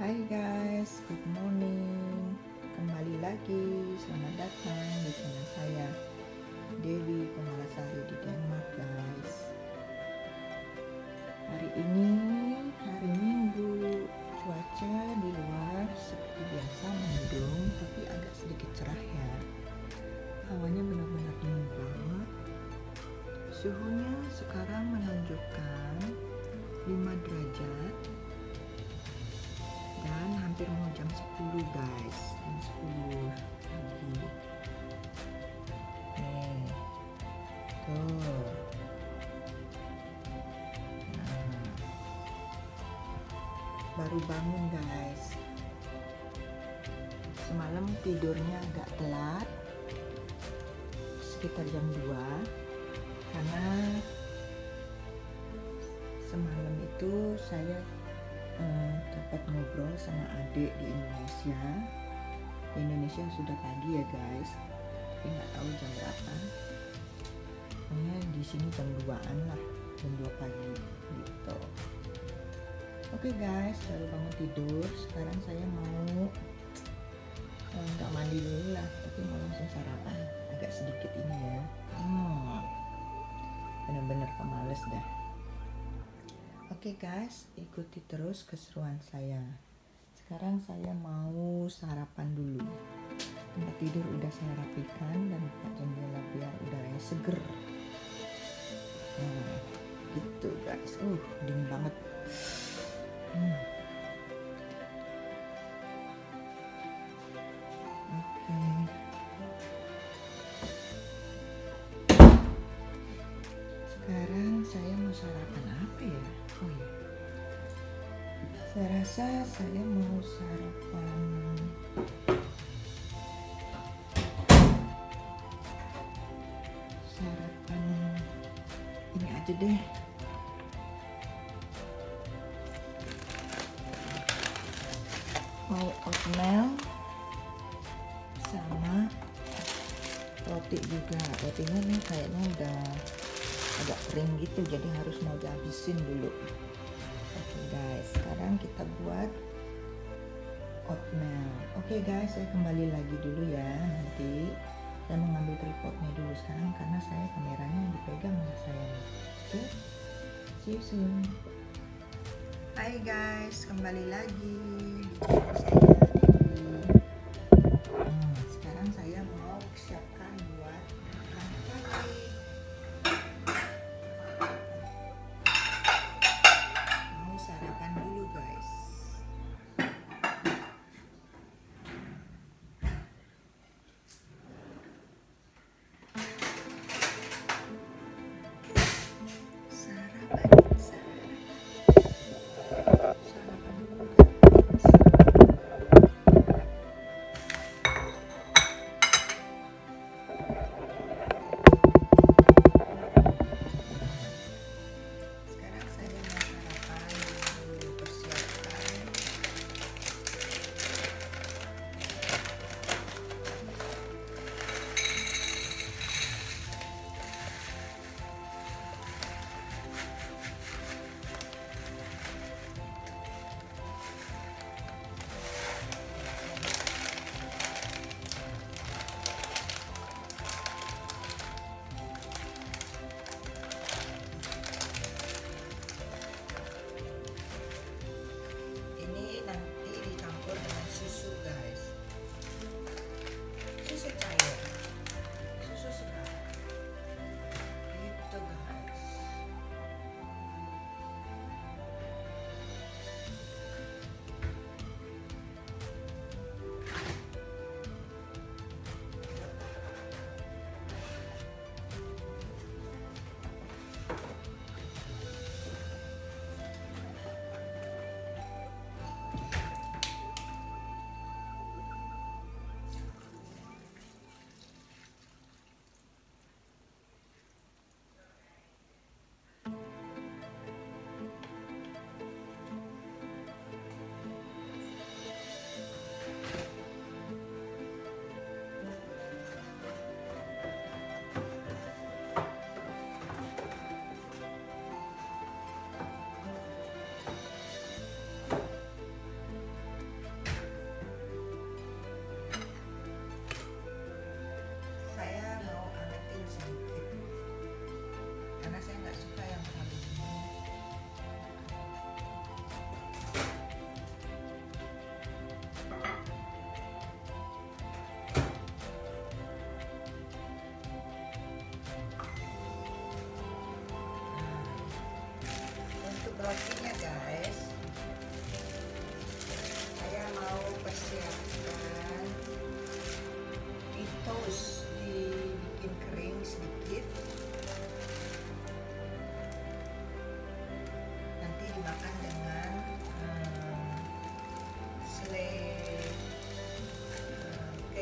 Hai guys, good morning. Kembali lagi, selamat datang di channel saya, Dewi Komalasari di Denmark guys. Hari ini hari Minggu, cuaca di luar seperti biasa mendung, tapi agak sedikit cerah ya. Hawanya benar-benar dingin banget. Suhunya sekarang menunjukkan 5 derajat. Dan hampir mau jam 10 guys, jam 10 pagi. Nih, tuh. Nah, baru bangun guys. Semalam tidurnya agak telat, sekitar jam 2, karena semalam itu saya dapat ngobrol sama adik di Indonesia. Di Indonesia sudah pagi ya guys, tapi nggak tahu jam berapa. Pokoknya di sini jam 2-an lah, jam 2 pagi gitu. Oke guys, baru bangun tidur. Sekarang saya mau nggak mandi dulu lah, tapi mau langsung sarapan. Agak sedikit ini ya. Bener-bener pemales dah. Oke guys, ikuti terus keseruan saya. Sekarang saya mau sarapan dulu. Tempat tidur udah saya rapikan dan buka jendela biar udaranya seger. Nah, gitu guys. Dingin banget. Oke. Sekarang saya mau sarapan apa ya? Oh ya, saya rasa saya mau sarapan ini aja deh. Mau oatmeal sama roti juga. Rotinya nih kayaknya udah agak kering gitu, jadi harus mau dihabisin dulu. Oke guys, sekarang kita buat oatmeal. Oke guys, saya kembali lagi dulu ya. Nanti saya mengambil tripodnya dulu sekarang karena saya kameranya dipegang sama saya. Oke, see you soon. Hai guys, kembali lagi di channel saya. Sekarang saya mau siapkan buat makan pagi. Sarapan dulu guys. Sarapan dulu guys.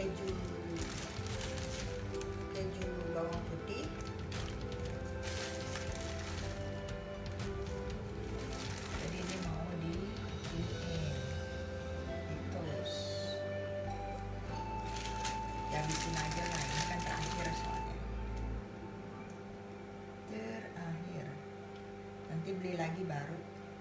keju bawang putih. Jadi ini mau ditoast. Ya habisin aja lah, ini kan terakhir soalnya. Terakhir. Nanti beli lagi baru.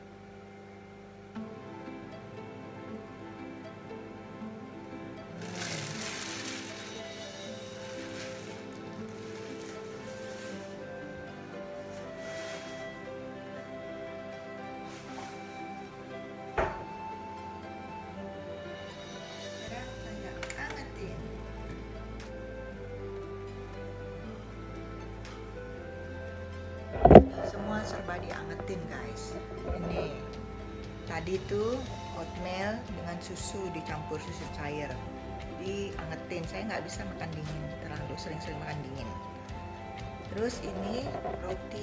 Semua serba diangetin guys. Ini tadi tuh oatmeal dengan susu dicampur susu cair, diangetin. Saya nggak bisa makan dingin, terlalu sering-sering makan dingin. Terus ini roti,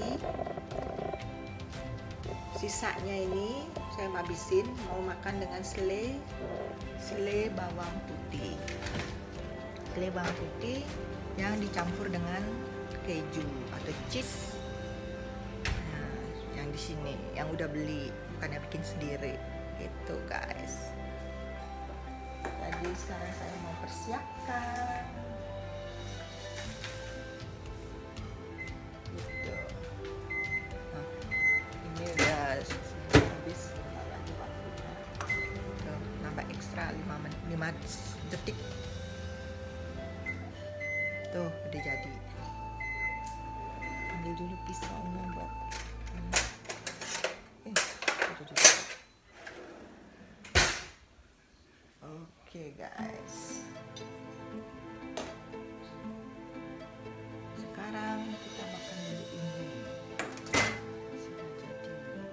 sisanya ini saya habisin, mau makan dengan sele bawang putih. Sele bawang putih yang dicampur dengan keju atau cheese. Di sini yang udah beli, bukannya bikin sendiri itu guys. Jadi sekarang saya mau persiapkan gitu. Nah, ini udah habis lagi waktunya. Tuh, nambah ekstra 5 detik. Tuh udah jadi. Ambil dulu pisaunya buat Oke guys, sekarang kita makan dulu ini. Sudah jadi.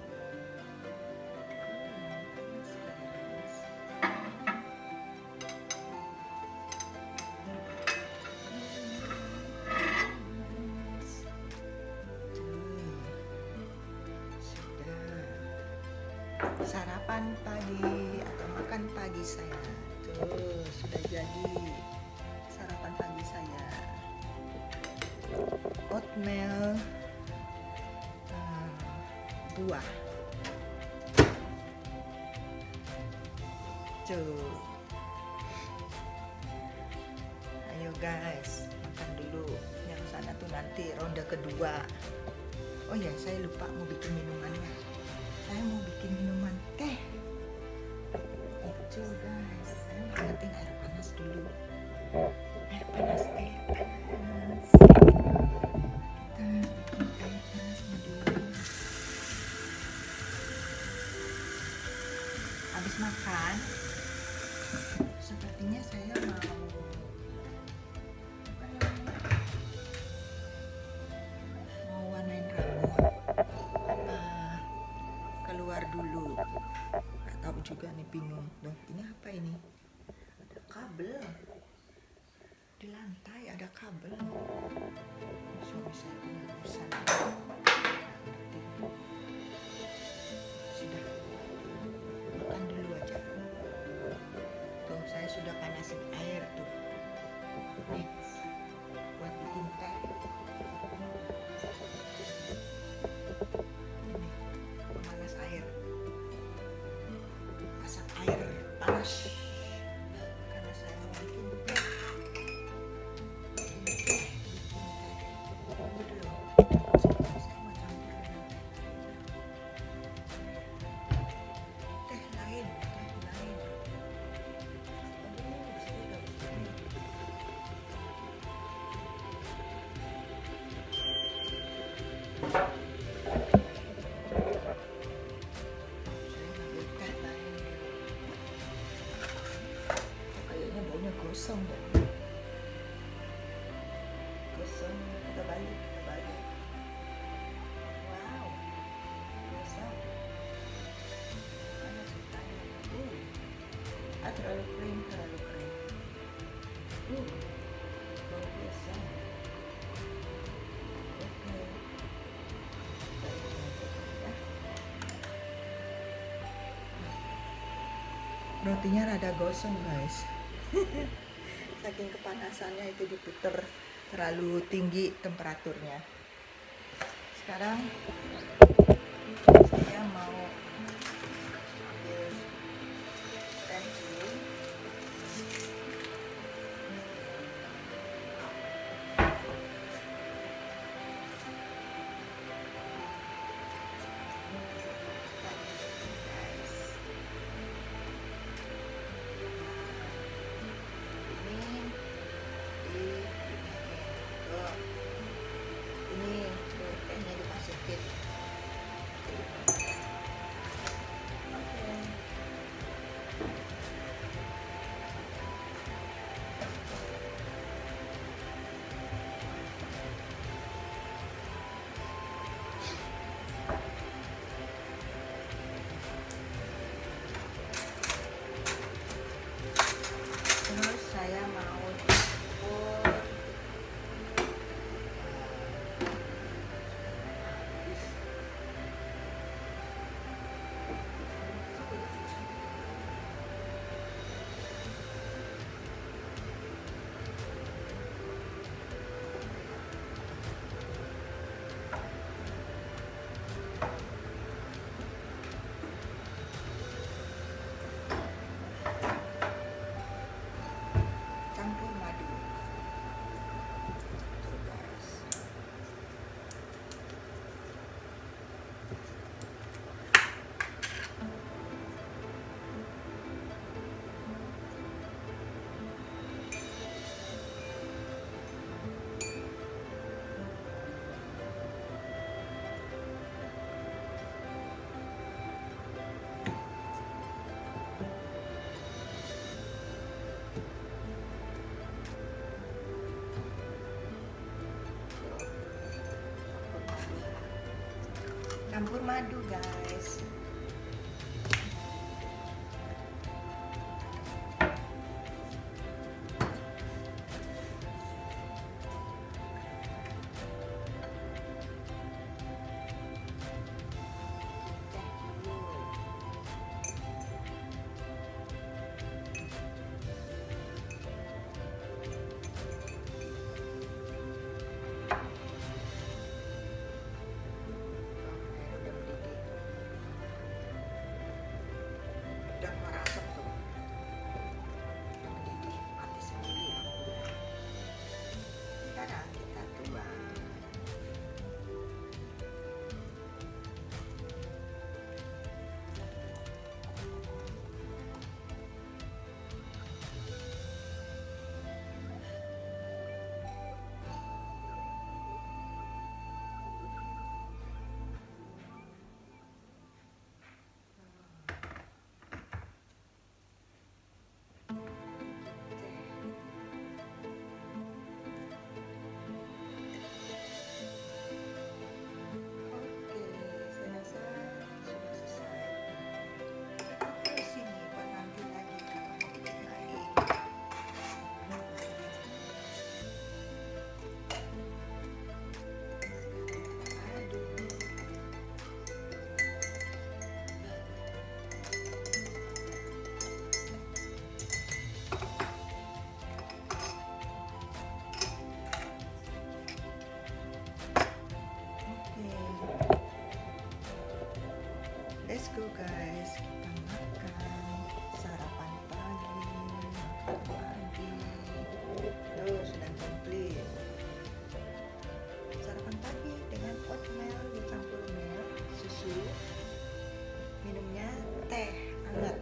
Sarapan pagi atau makan pagi saya tuh sudah jadi. Sarapan pagi saya oatmeal buah tuh. Ayo guys, makan dulu. Yang sana tuh nanti ronde kedua. Oh ya, saya lupa mau bikin minumannya. Saya mau bikin minuman teh itu guys. Saya mau ngeting air panas dulu. Air panas. Kita bikin air panasnya dulu. Habis makan, sepertinya saya mau warnain rambut. Keluar dulu, nggak tahu juga nih, bingung. Loh, ini apa ini? Ada kabel di lantai, ada kabel. Suami saya punya urusan. Sudah, makan dulu aja. Tuh, saya sudah panasin air tuh. Nih, buat bikin teh. Panas karena saya mau bikin teh. Saya mau campur dengan teh lain. Gosong deh. Gosong, kita balik. Wow, gosong. Mana ceritanya? Terlalu kering. Bau gosong. Oke. Rotinya rada gosong guys. saking kepanasannya itu diputer terlalu tinggi temperaturnya. Sekarang saya mau ambil teh dulu. Terus saya mau campur madu. Tuh, guys. Campur madu, guys. Udah keluar asap tuh. Udah mendidih, mati sendiri lampunya. Sekarang kita tuang. Let's go, guys. Kita makan sarapan pagi. Makan pagi. Tuh, sudah komplit. Sarapan pagi dengan oatmeal dicampur milk, susu. Minumnya teh hangat.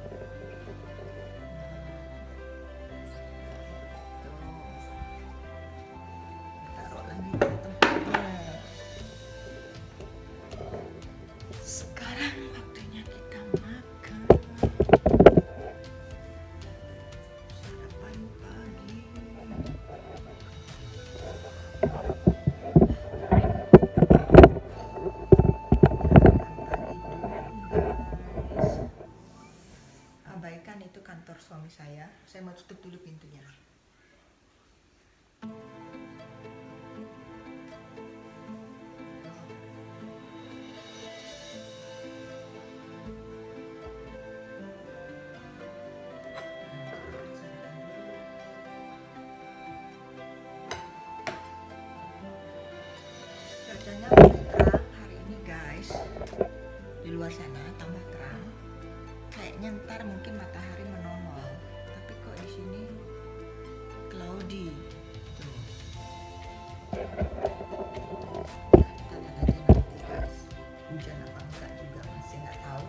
Taruh lagi ke tempatnya. Sekarang waktunya kita makan sarapan pagi. Abaikan itu kantor suami saya. Saya mau tutup dulu pintunya. ntar mungkin matahari menongol, tapi kok di sini cloudy tuh. Kita lihat aja nanti guys, hujan apa enggak juga masih nggak tahu.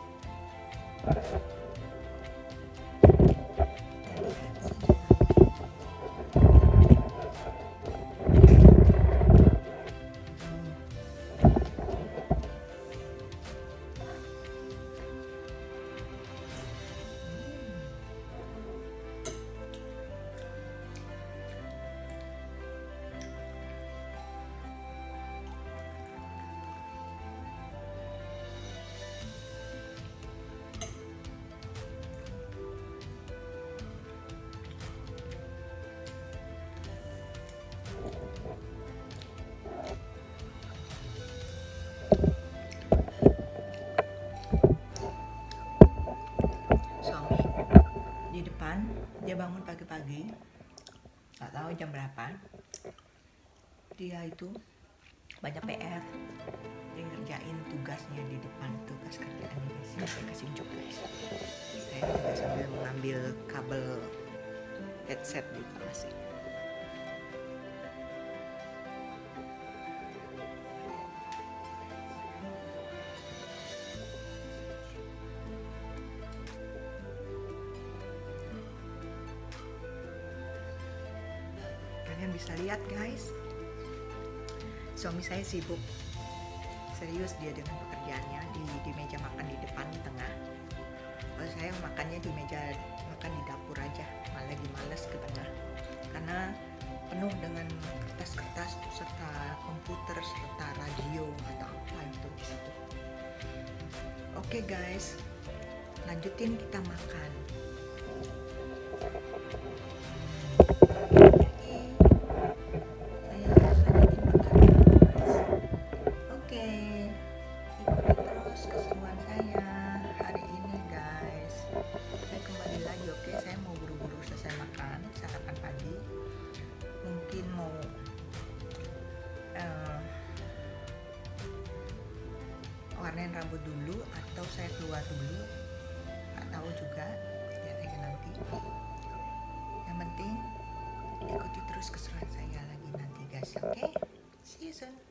Dia bangun pagi-pagi, nggak tahu jam berapa. Dia itu banyak PR, dia ngerjain tugasnya di depan, tugas kerjaannya. Sini saya kasih unjuk guys. Saya juga sambil mengambil kabel headset di kelas. Kalian bisa lihat guys, suami saya sibuk serius dia dengan pekerjaannya di meja makan di depan di tengah. Kalau saya makannya di meja makan di dapur aja, malah lagi males ke tengah karena penuh dengan kertas-kertas serta komputer serta radio atau apa itu di situ. Oke guys, lanjutin kita makan. Warnain rambut dulu atau saya keluar dulu, nggak tahu juga, lihat aja nanti. Yang penting ikuti terus keseruan saya lagi nanti guys, oke? See you soon.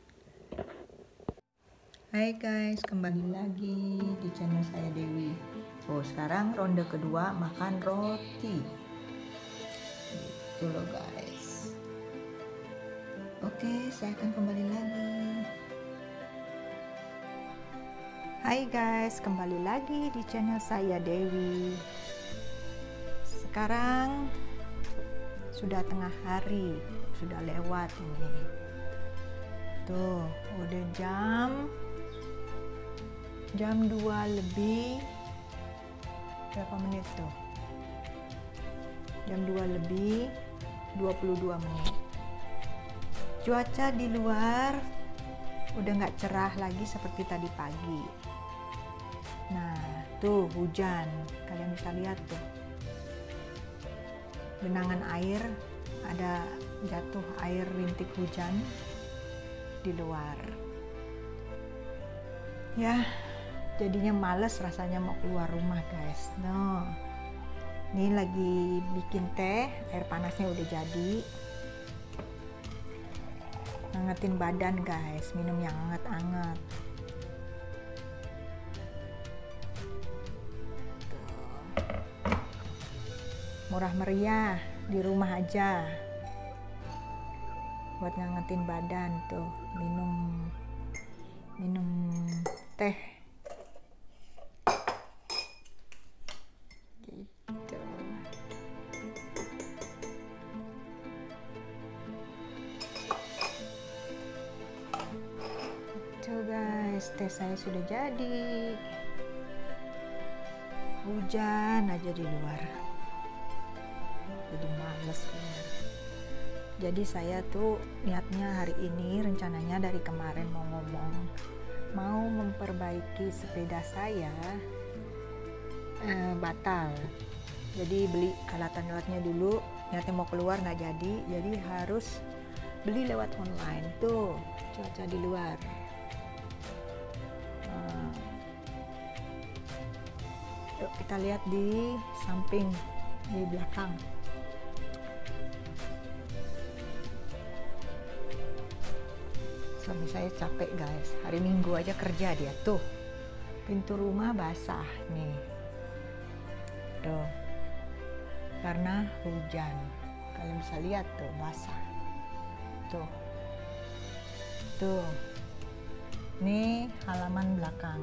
Hai guys, kembali lagi di channel saya Dewi. Oh, sekarang ronde kedua makan roti gitu loh guys. Oke, saya akan kembali lagi. Hai guys, kembali lagi di channel saya Dewi. Sekarang sudah tengah hari, sudah lewat ini. Tuh, udah jam 2 lebih berapa menit tuh? Jam 2 lebih 22 menit. Cuaca di luar udah nggak cerah lagi seperti tadi pagi. Nah, tuh hujan, kalian bisa lihat tuh. Genangan air, ada jatuh air rintik hujan di luar. Ya, jadinya males rasanya mau keluar rumah guys. No, ini lagi bikin teh, air panasnya udah jadi. Ngangetin badan guys, minum yang hangat-hangat. Murah meriah, di rumah aja buat ngangetin badan tuh, minum teh gitu. Tuh guys, teh saya sudah jadi. Hujan aja di luar, jadi males bener. Jadi saya tuh niatnya hari ini, rencananya dari kemarin mau memperbaiki sepeda saya, batal. Jadi beli alat-alatnya dulu, niatnya mau keluar nggak jadi harus beli lewat online. Tuh cuaca di luar. Yuk kita lihat di samping, di belakang. Suami saya capek guys, hari Minggu aja kerja dia tuh. Pintu rumah basah nih, tuh, karena hujan. Kalian bisa lihat tuh basah, tuh, tuh. Ini halaman belakang,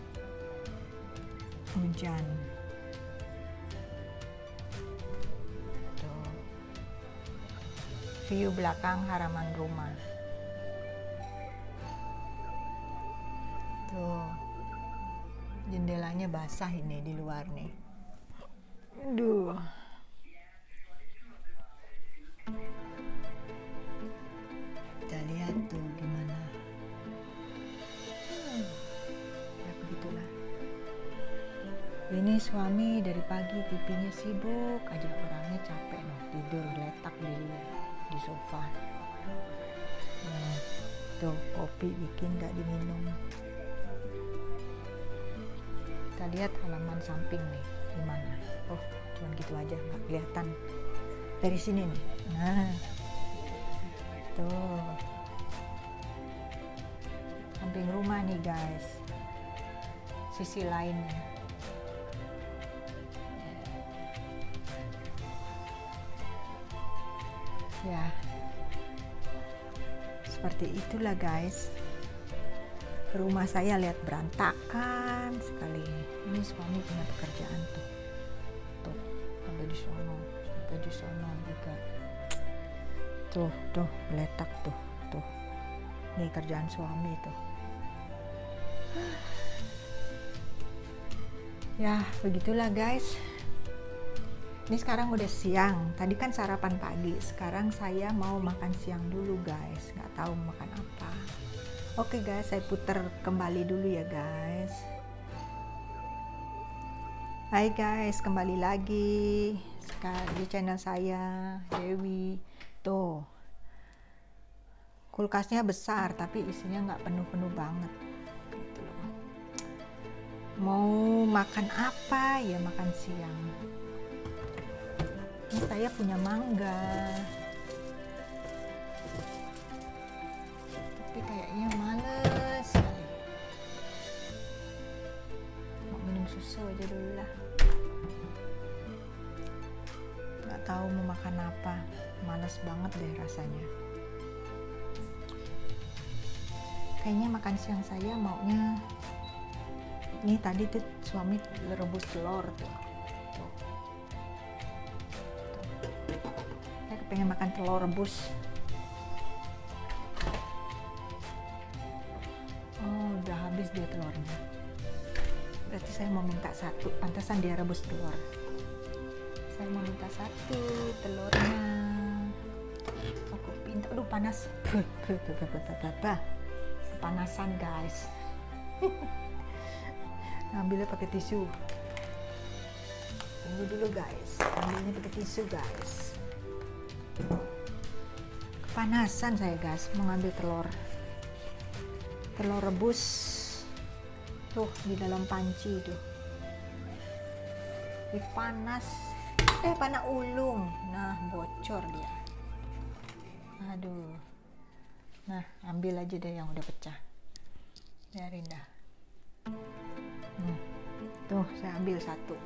hujan. Tuh, view belakang halaman rumah. Tuh, jendelanya basah ini di luar nih. Aduh. Kita lihat tuh gimana. Ya begitulah. Ini suami dari pagi TV-nya sibuk aja, orangnya capek loh, tidur letak di sofa. Tuh kopi bikin gak diminum. Kita lihat halaman samping nih gimana. Oh cuman gitu aja, nggak kelihatan dari sini nih. Nah tuh samping rumah nih guys, sisi lainnya. Ya seperti itulah guys. Rumah saya lihat berantakan sekali. Ini suami punya pekerjaan tuh, sampai di sono juga. Tuh letak tuh. Ini kerjaan suami tuh. Ya begitulah guys. Ini sekarang udah siang. Tadi kan sarapan pagi. Sekarang saya mau makan siang dulu guys. Nggak tahu mau makan apa. Oke guys, saya putar kembali dulu ya guys. Hai guys, kembali lagi di channel saya, Dewi. Tuh, kulkasnya besar tapi isinya nggak penuh-penuh banget. Gitu loh. Mau makan apa ya makan siang. Ini saya punya mangga. Tapi kayaknya males sekali. Mau minum susu aja dulu lah. Nggak tahu mau makan apa, males banget deh rasanya. Kayaknya makan siang saya maunya ini tadi tuh suami rebus telur tuh. Saya pengen makan telur rebus. Udah habis dia telurnya, berarti saya mau minta satu. Pantesan dia rebus telur. Saya mau minta satu telurnya. Aku pintar. Aduh panas. Kepanasan guys. Ambilnya pakai tisu. Tunggu dulu guys, ambilnya pakai tisu guys. Kepanasan saya guys, mau ngambil telur rebus tuh di dalam panci tuh. Panas, panah ulung. Nah bocor dia. Aduh. Nah ambil aja deh yang udah pecah, biarin dah. Tuh saya ambil satu.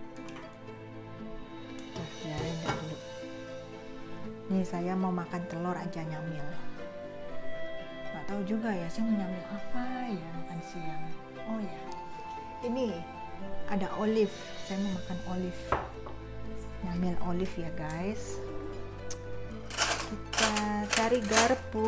Tuh biarin dah dulu. Nih saya mau makan telur aja nyamil. Nggak tahu juga ya saya mau nyamil apa ya makan siang. Oh ya, ini ada olive. Saya mau makan olive. Nyamil olive ya guys. Kita cari garpu.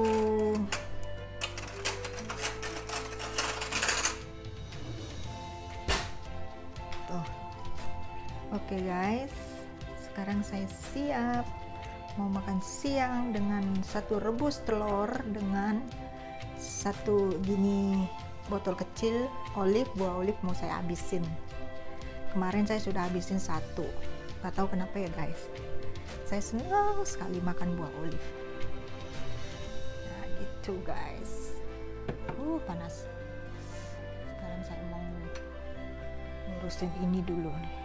Tuh. Oke guys, sekarang saya siap mau makan siang dengan satu rebus telur dengan satu gini botol kecil olive. Buah olive mau saya habisin. Kemarin saya sudah habisin satu. Gak tahu kenapa ya guys, saya senang sekali makan buah olive. Nah gitu guys. Panas. Sekarang saya mau urusin ini dulu nih.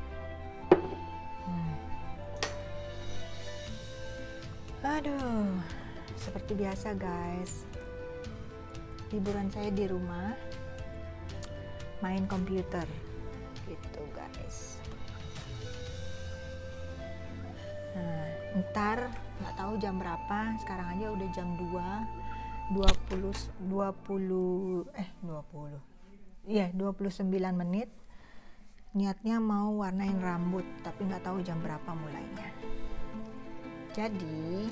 Aduh, seperti biasa guys, hiburan saya di rumah main komputer gitu guys. Nah, ntar nggak tahu jam berapa, sekarang aja udah jam 29 menit. Niatnya mau warnain rambut, tapi nggak tahu jam berapa mulainya. Jadi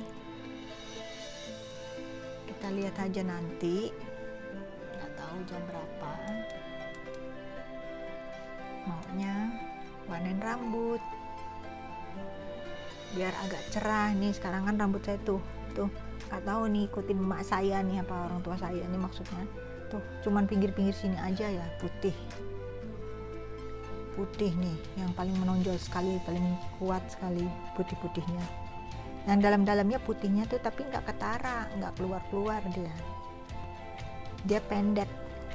kita lihat aja nanti, nggak tahu jam berapa. Maunya warnain rambut biar agak cerah nih. Sekarang kan rambut saya tuh nggak tahu nih ikutin emak saya nih apa orang tua saya nih, maksudnya tuh cuman pinggir-pinggir sini aja ya putih nih yang paling menonjol sekali, paling kuat sekali putih-putihnya. Yang dalam-dalamnya putihnya tuh tapi nggak ketara, nggak keluar-keluar, dia pendek.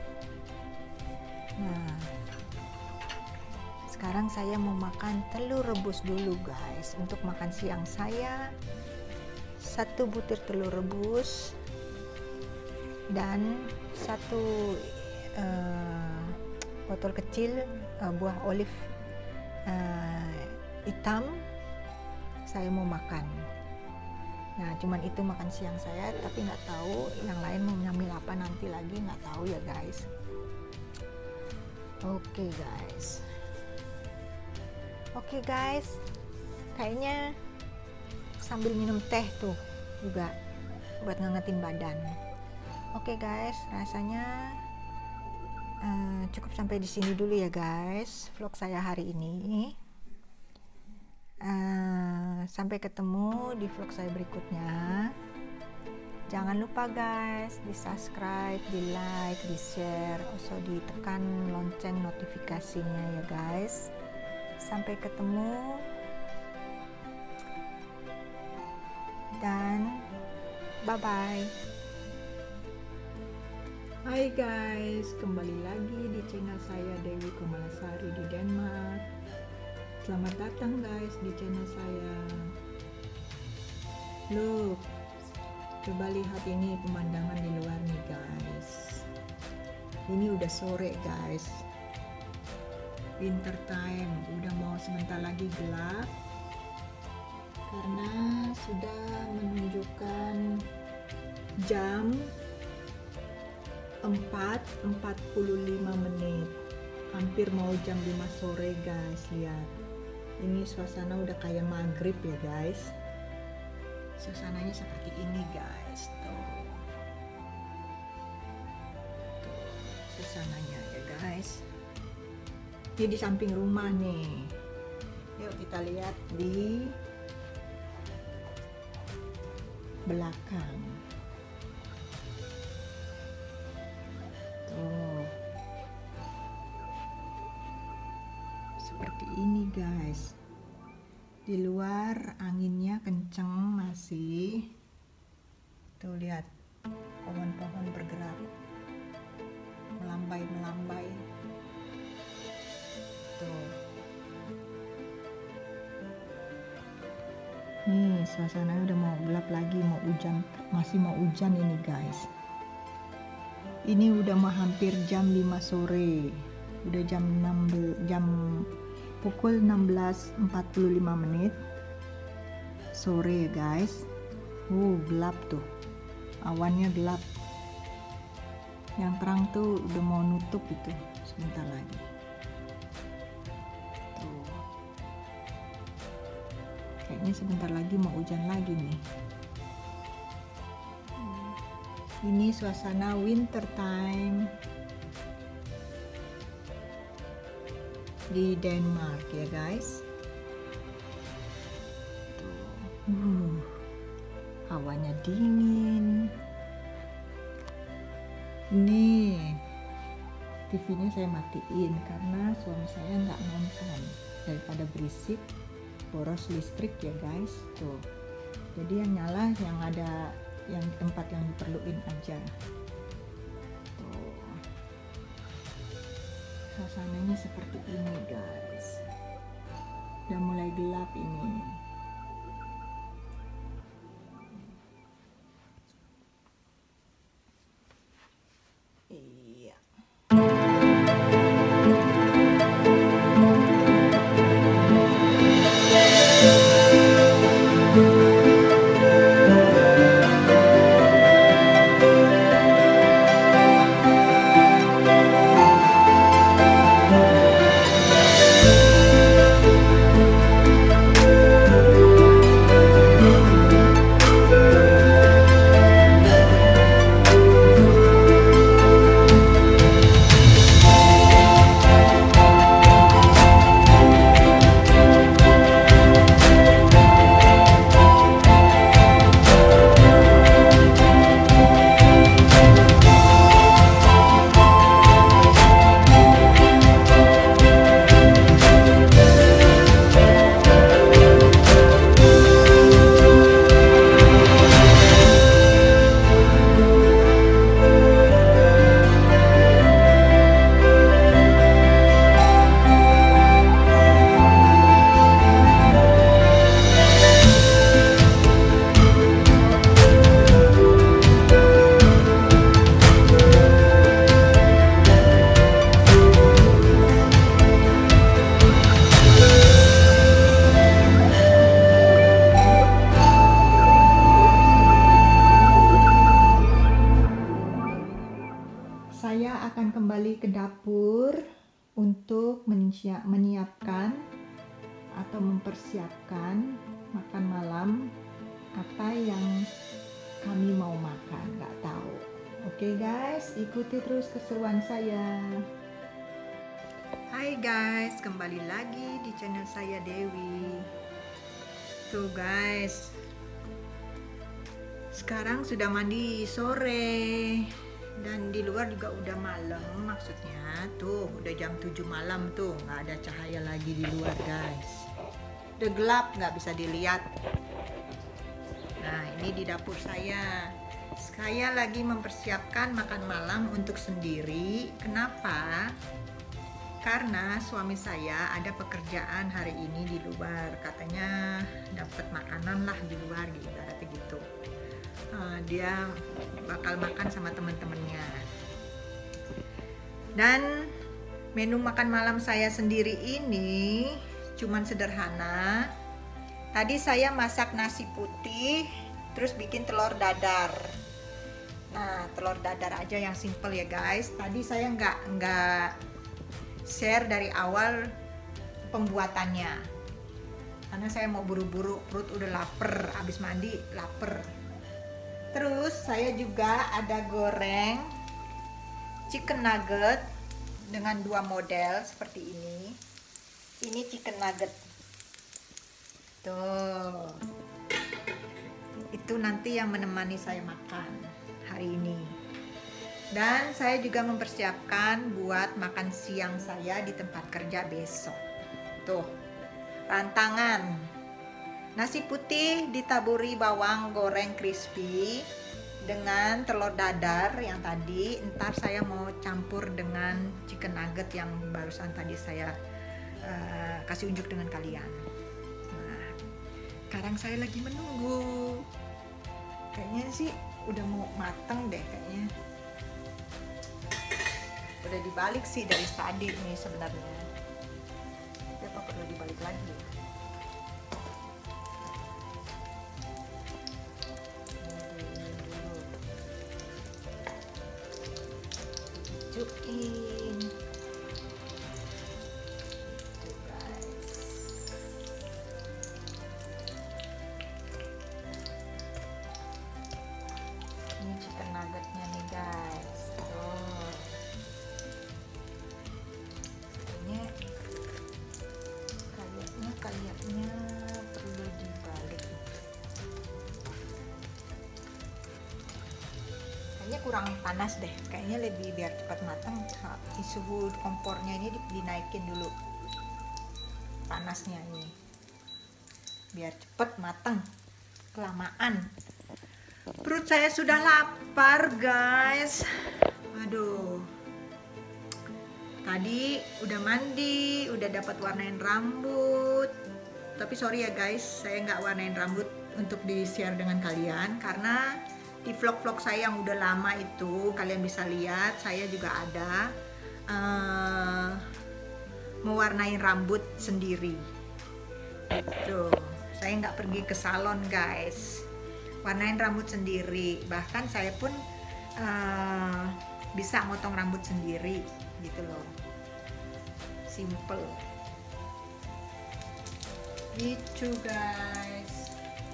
Nah, sekarang saya mau makan telur rebus dulu guys. Untuk makan siang saya 1 butir telur rebus dan 1 botol kecil buah olive hitam saya mau makan. Nah, cuman itu makan siang saya, tapi nggak tahu yang lain mau nyamil apa nanti lagi, nggak tahu ya guys. Oke guys, kayaknya sambil minum teh tuh juga buat ngangetin badan. Oke guys, rasanya cukup sampai di sini dulu ya guys vlog saya hari ini. Sampai ketemu di vlog saya berikutnya. Jangan lupa guys di subscribe, di like, di share, also ditekan lonceng notifikasinya ya guys. Sampai ketemu dan bye bye. Hai guys, kembali lagi di channel saya Dewi Komalasari di Denmark. Selamat datang guys di channel saya. Look, coba lihat ini pemandangan di luar nih guys. Ini udah sore guys, winter time, udah mau sebentar lagi gelap karena sudah menunjukkan jam 4:45 menit, hampir mau jam 5 sore guys. Lihat, ini suasana udah kayak maghrib ya guys. Suasananya seperti ini guys, tuh suasananya ya guys. Ini di samping rumah nih. Yuk kita lihat di belakang. Tuh. Seperti ini guys. Di luar anginnya kenceng masih. Tuh lihat, pohon-pohon bergerak. Melambai-melambai. Tuh. Nih, suasananya udah mau gelap lagi, mau hujan, masih mau hujan ini guys. Ini udah mau hampir jam 5 sore. Udah jam pukul 16:45 menit sore ya guys. Gelap tuh. Awannya gelap. Yang terang tuh udah mau nutup itu sebentar lagi. Tuh. Kayaknya sebentar lagi mau hujan lagi nih. Ini suasana winter time di Denmark ya guys. Tuh. Hawanya dingin. Nih, TV-nya saya matiin karena suami saya nggak nonton, daripada berisik boros listrik ya guys. Tuh, jadi yang nyala yang ada yang tempat yang diperluin aja. Tuh, suasananya seperti ini guys. Udah mulai gelap ini. Iya. Saya akan kembali ke dapur untuk menyiapkan atau mempersiapkan makan malam apa yang kami mau makan, nggak tahu. Oke guys, ikuti terus keseruan saya. Hai guys, kembali lagi di channel saya Dewi. Tuh guys, sekarang sudah mandi sore. Dan di luar juga udah malam, maksudnya tuh udah jam 7 malam tuh, nggak ada cahaya lagi di luar guys. Udah gelap, nggak bisa dilihat. Nah ini di dapur saya. Saya lagi mempersiapkan makan malam untuk sendiri. Kenapa? Karena suami saya ada pekerjaan hari ini di luar. Katanya dapat makanan lah di luar, ibaratnya gitu. Dia bakal makan sama teman-temannya. Dan menu makan malam saya sendiri ini cuman sederhana. Tadi saya masak nasi putih, terus bikin telur dadar. Nah, telur dadar aja yang simple ya guys. Tadi saya nggak share dari awal pembuatannya, karena saya mau buru-buru, perut udah lapar, habis mandi lapar. Terus saya juga ada goreng chicken nugget dengan 2 model seperti ini. Ini chicken nugget. Tuh. Itu nanti yang menemani saya makan hari ini. Dan saya juga mempersiapkan buat makan siang saya di tempat kerja besok. Tuh. Rantangan. Nasi putih ditaburi bawang goreng crispy dengan telur dadar yang tadi. Ntar saya mau campur dengan chicken nugget yang barusan tadi saya kasih unjuk dengan kalian. Nah, sekarang saya lagi menunggu. Kayaknya sih udah mau mateng deh kayaknya. Udah dibalik sih dari tadi nih sebenarnya. Tapi apa perlu dibalik lagi? Cukin. Tuh guys. Ini chicken nuggetnya nih guys. Tuh. Kayaknya perlu dibalik. Kayaknya kurang panas deh, kayaknya lebih biar cepat matang. Suhu kompornya ini dinaikin dulu panasnya ini biar cepat matang. Kelamaan, perut saya sudah lapar guys. Aduh, Tadi udah mandi, udah dapat warnain rambut. Tapi sorry ya guys, saya nggak warnain rambut untuk di-share dengan kalian karena di vlog-vlog saya yang udah lama itu kalian bisa lihat saya juga ada mewarnai rambut sendiri. Tuh, saya nggak pergi ke salon guys, warnain rambut sendiri. Bahkan saya pun bisa motong rambut sendiri gitu loh, simple gitu guys.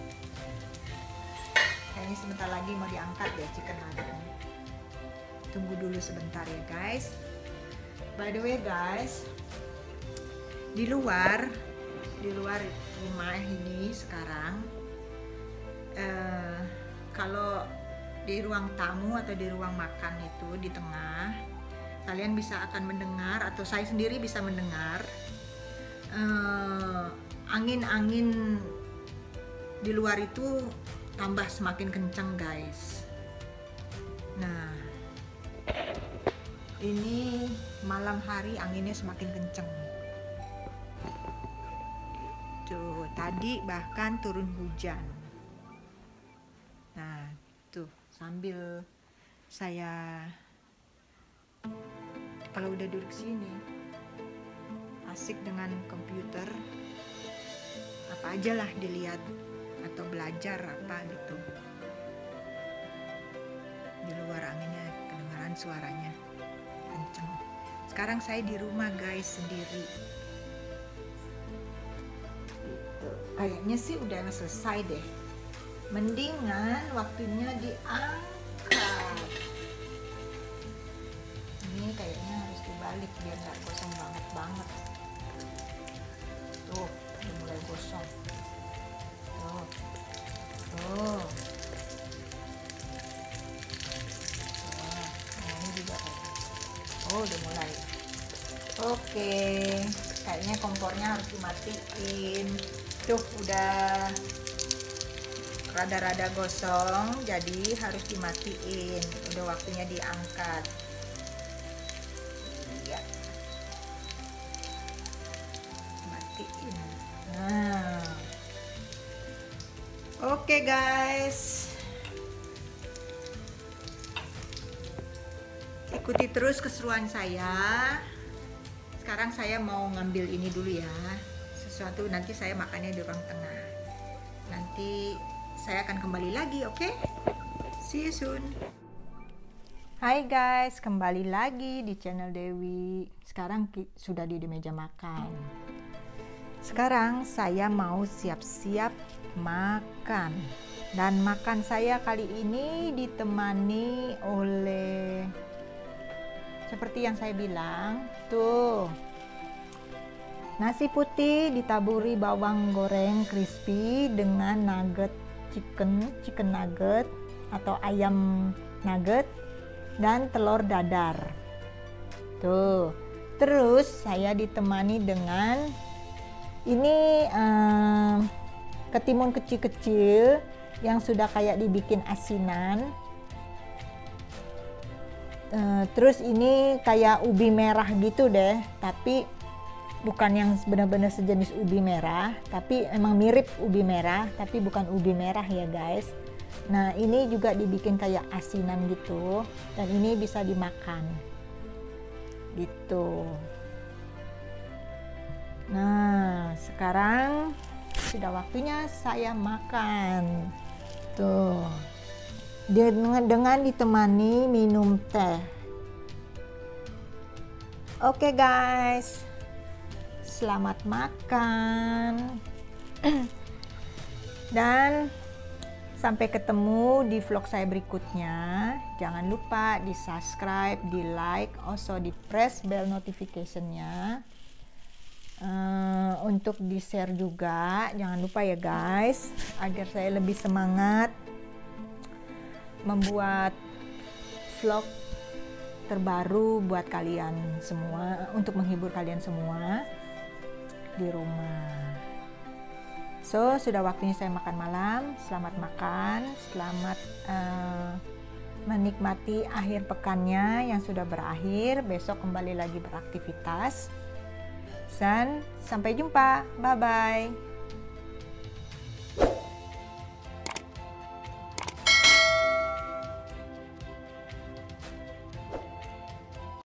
Kayaknya sebentar lagi mau diangkat ya chicken nugget. Tunggu dulu sebentar ya guys. By the way guys, di luar rumah ini sekarang kalau di ruang tamu atau di ruang makan itu di tengah, kalian bisa akan mendengar atau saya sendiri bisa mendengar angin-angin di luar itu tambah semakin kencang guys. Nah, ini malam hari anginnya semakin kencang. Tuh, tadi bahkan turun hujan. Nah, tuh sambil saya kalau udah duduk sini asik dengan komputer, apa aja lah dilihat atau belajar apa gitu. Di luar anginnya kedengaran suaranya kenceng. Sekarang saya di rumah guys sendiri. Kayaknya sih udah selesai deh. Mendingan waktunya diangkat. Ini kayaknya harus dibalik biar nggak gosong banget. Tuh, udah mulai gosong. Tuh. Nah, ini juga kayak. Oh, udah mulai. Oke, kayaknya kompornya harus dimatiin. Tuh, udah rada-rada gosong, jadi harus dimatiin. Udah waktunya diangkat. Iya. Matiin. Nah. Oke guys. Ikuti terus keseruan saya. Sekarang saya mau ngambil ini dulu ya. Sesuatu nanti saya makannya di ruang tengah. Nanti saya akan kembali lagi, oke? See you soon. Hai guys, kembali lagi di channel Dewi. Sekarang sudah di meja makan. Sekarang saya mau siap-siap makan. Dan makan saya kali ini ditemani oleh, seperti yang saya bilang, tuh, nasi putih ditaburi bawang goreng crispy dengan nugget chicken nugget atau ayam nugget dan telur dadar. Tuh. Terus saya ditemani dengan ini ketimun kecil-kecil yang sudah kayak dibikin asinan. Terus ini kayak ubi merah gitu deh, tapi bukan yang benar-benar sejenis ubi merah, tapi emang mirip ubi merah, tapi bukan ubi merah ya guys. Nah, ini juga dibikin kayak asinan gitu, dan ini bisa dimakan gitu. Nah, sekarang sudah waktunya saya makan. Tuh, dengan ditemani minum teh. Oke guys, selamat makan. Dan sampai ketemu di vlog saya berikutnya. Jangan lupa di subscribe, di like, also di press bell notification-nya. Untuk di share juga, jangan lupa ya guys, agar saya lebih semangat membuat vlog terbaru buat kalian semua, untuk menghibur kalian semua di rumah. So, sudah waktunya saya makan malam. Selamat makan, selamat menikmati akhir pekannya yang sudah berakhir. Besok kembali lagi beraktivitas. Dan sampai jumpa. Bye-bye.